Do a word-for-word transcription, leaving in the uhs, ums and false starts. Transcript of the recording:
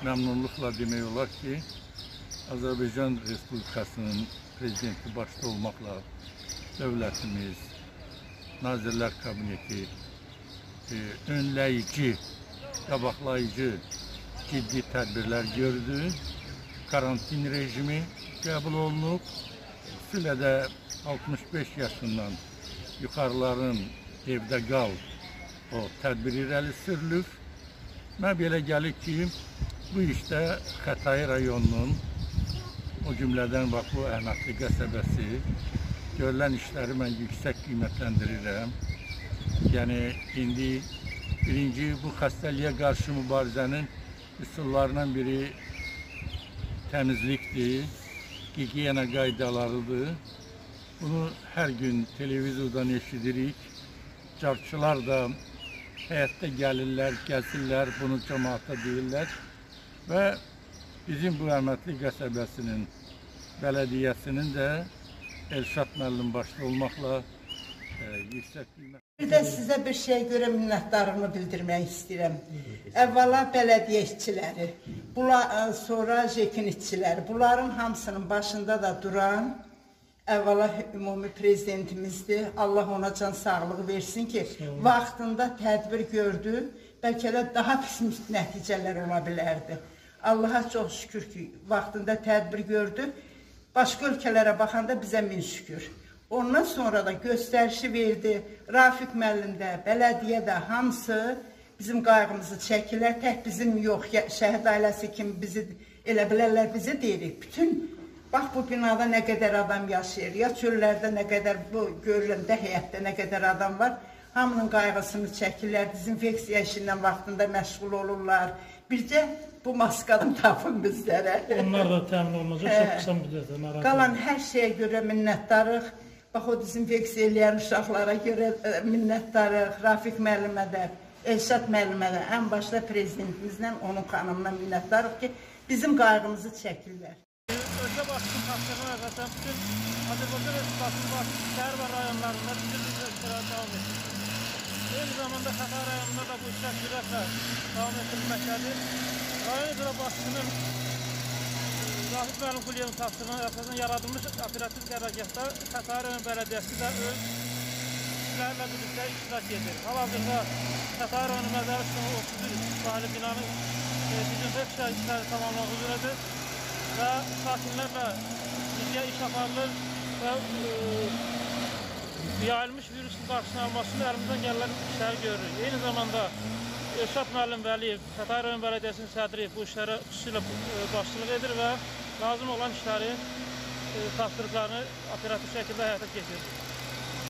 məmnunluqla demək olar ki, Azərbaycan Respublikasının prezidenti başda olmaqla dövlətimiz, Nazirlər Kabineti e, önləyici, qabaqlayıcı ciddi tədbirlər gördü. Karantin rejimi qəbul olunub. Xüsusilə də altmış beş yaşından yuxarıların evdə qal o tədbir irəli sürülür. Mən belə gəlir ki, bu işdə Xətai rayonunun, o cümlədən bax bu Əhmədli qəsəbəsi görülən işləri mən yüksək qiymətləndirirəm. Yəni indi birinci bu xəstəliyə qarşı mübarizənin üsullarından biri təmizlikdir, gigiyena qaydalarıdır. Bunu hər gün televizordan eşidirik. Carçılar da həyətdə gəlirlər, gəzirlər, bunu cəmaata deyirlər. Və bizim bu Əhmədli qəsəbəsinin bələdiyyəsinin də Elşad müəllim başda olmaqla e, yüksək qiymət. Bir də sizə bir şey görə minnətdarlığımı bildirmək istəyirəm. Əvvəla bələdiyyə işçiləri, sonra JEK-in işçiləri, bunların hamısının başında da duran əvvəla ümumi prezidentimizdir. Allah ona can sağlığı versin ki, vaxtında tədbir gördü, bəlkə də daha pis nəticələr ola bilərdi. Allaha çox şükür ki, vaxtında tədbir gördü. Başqa ölkələrə baxanda bizə min şükür. Ondan sonra da göstərişi verdi. Rafiq müəllim də, bələdiyyə də hamısı bizim qayğımızı çəkilər. Tək bizim yox, şəhid ailəsi kimi bizi elə bilərlər, bizi deyirik. Bütün, bax bu binada nə qədər adam yaşayır, ya çöllərdə nə qədər, bu görürəndə həyətdə nə qədər adam var. Hamının qayğısını çəkirlər, dezinfeksiya işindən vaxtında məşğul olurlar. Bircə bu maskadan tapın bizlərə. Onlar da təmin olunacaq, çox qısa müddətdə. Qalan hər şeyə görə minnətdarıq. Bax o dezinfeksiya eləyən uşaqlara görə minnətdarıq. Rafiq müəllimə də, Elşad müəllimə də, ən başda prezidentimizlə, onun xanımına minnətdarıq ki, bizim qayğımızı çəkirlər. Ölkə başının tapşırığına əsasən bütün Azərbaycan Respublikasının şəhər və rayonlarında bizim işlər davam edir. Eyni zamanda Xətai rayonunda da bu işlər sürətlə davam etdirilməkdədir. Rayon icra başçısının Rafiq müəllim Quliyevin tapşırığına əsasən yaradılmış operativ qərargahda Xətai rayon bələdiyyəsi də öz işlərlə birlikdə iştirak edir. Hal-hazırda Xətai rayonu məzəri üstünün otuz bir sahili binanın dezinfeksiya işləri tamamlamaq üzrədir və sakinlərlə birgə iş aparılır və yayılmış virüsün qarşısını almasında əlimizdən gələn işləri görürük. Eyni zamanda Elşad müəllim Vəliyev, Xətai rayon bələdiyyəsinin sədri bu işlərə xüsusilə başçılıq edir və lazım olan işləri, tapşırıqlarını operativ şəkildə həyata keçirir.